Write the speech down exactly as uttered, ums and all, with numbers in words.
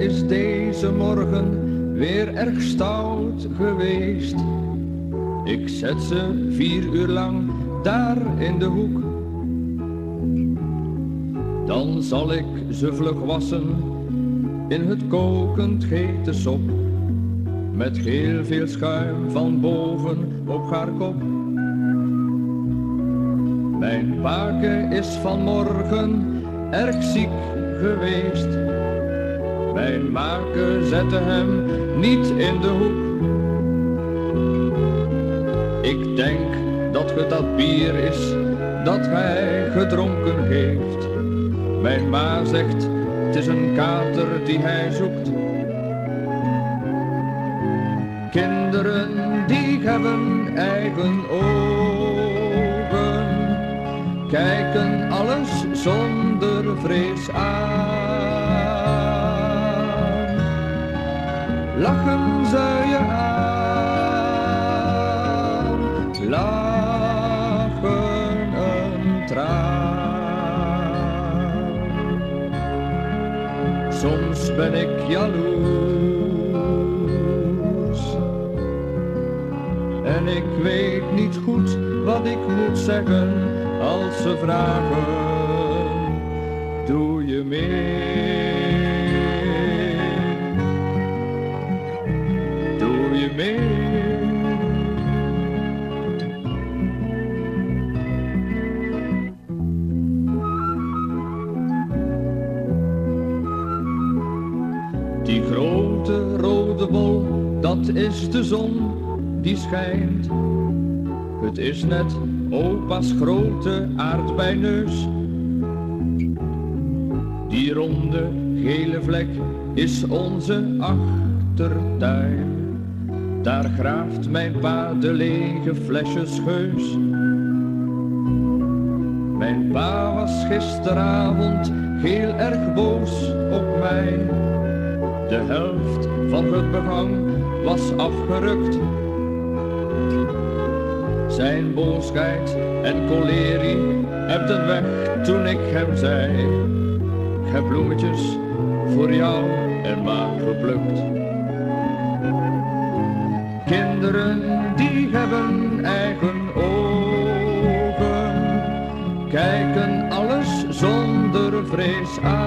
is deze morgen weer erg stout geweest. Ik zet ze vier uur lang daar in de hoek. Dan zal ik ze vlug wassen in het kokend hete sop, met heel veel schuim van boven op haar kop. Mijn pake is vanmorgen erg ziek geweest. Mijn make zette hem niet in de hoek. Ik denk dat het dat bier is dat hij gedronken heeft. Mijn ma zegt, het is een kater die hij zoekt. Kinderen die hebben eigen ogen, kijken alles zonder vrees aan. Lachen ze je aan, lachen een traan. Soms ben ik jaloers en ik weet niet goed wat ik moet zeggen als ze vragen, doe je mee? Doe je mee? Die grote rode bol, dat is de zon die schijnt. Het is net opa's grote aardbeineus. Die ronde gele vlek is onze achtertuin. Daar graaft mijn pa de lege flesjes geus. Mijn pa was gisteravond heel erg boos op mij. De helft van het behang was afgerukt. Zijn boosheid en kolerie hebden weg toen ik hem zei, ik heb bloemetjes voor jou en ma geplukt. Kinderen die hebben eigen ogen, kijken alles zonder vrees aan.